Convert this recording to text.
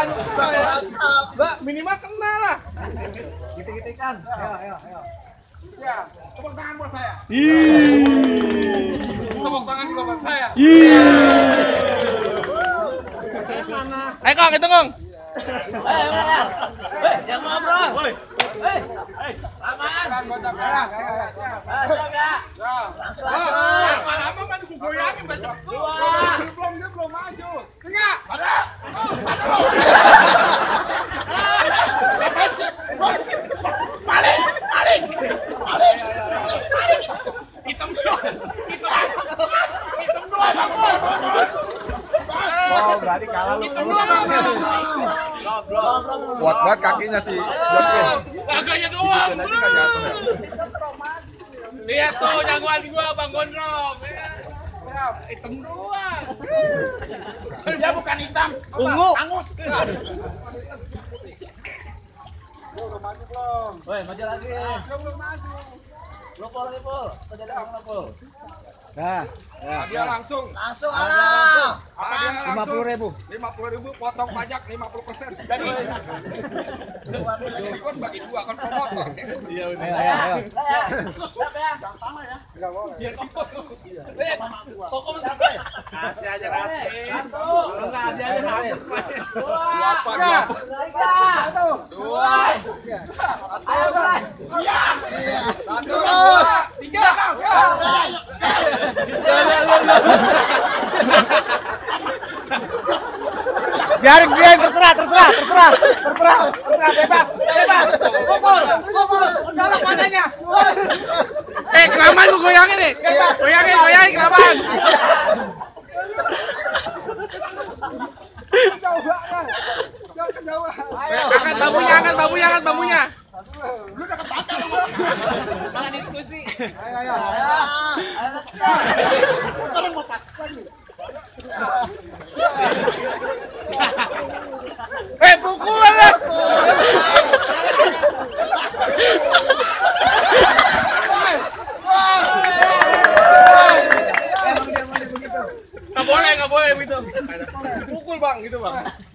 Mbak, minimal kena lah. Gitu-gitukan. Ayo. Ya, tepuk tangan buat saya. Ih. Tepuk tangan juga buat saya. Ih. Saya mana? Ayo Kong, itu Kong. Jangan ngobrol. Aman. Kan gocap merah. Siap ya. Langsung. Lama-lama kan goyangin baca. Dia belum maju. Tiga. Ada. Paling. Hitam dua. Oh, berarti kalah lu. Kuat banget kakinya sih. Kagaknya doang. Nanti nggak jatuh ya. Lihat tuh jagoan gua Bang Gondrong. Hitam doang. Dia bukan hitam. Ungu. Angus. Udah maju belum? Woi, maju lagi. Belum maju. Lu pol lagi, Pol. Terjadi apa, Pol? Nah, Dia langsung. Langsung aja. Apa dia langsung? 50.000. 50.000 potong pajak 50%. Jadi ikut bagi dua kan promotor. Ayo. Siap ya. Enggak boleh. Kokom sampai. Kasih aja kasih. Satu. Enggak aja aja. Dua. Tiga. Dua. Ayo, Bray. Satu. Dua. Tiga. Biarin terserah, bebas. Pukul. Galak matanya. Kelamaan lu goyangin nih. Goyangin kelamaan. Angkat bambunya. Malah diskusi. Ayo. Pukulan lah. Nggak boleh gitu. Pukul Bang, gitu Bang.